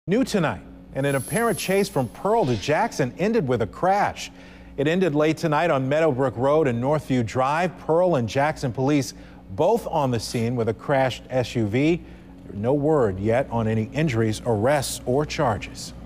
New tonight, and an apparent chase from Pearl to Jackson ended with a crash. It ended late tonight on Meadowbrook Road and Northview Drive. Pearl and Jackson police both on the scene with a crashed SUV. There's no word yet on any injuries, arrests, or charges.